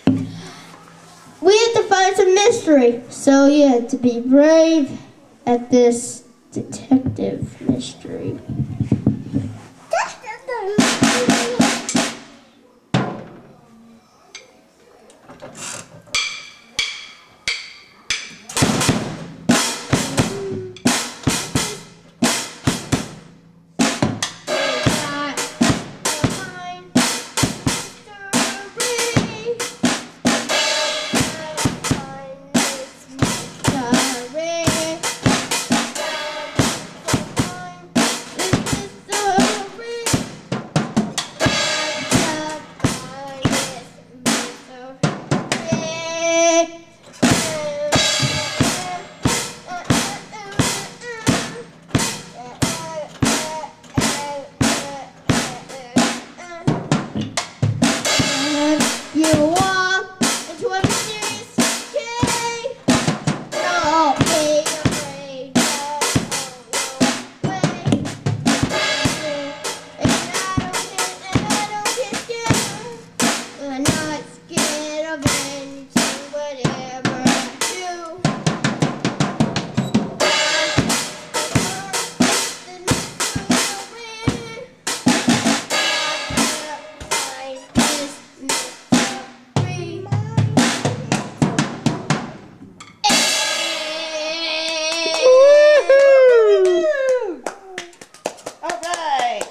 We have to find some mystery. So you have to be brave at this detective mystery.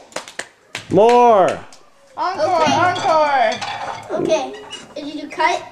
More! Encore! Okay. Encore! Okay. Did you cut?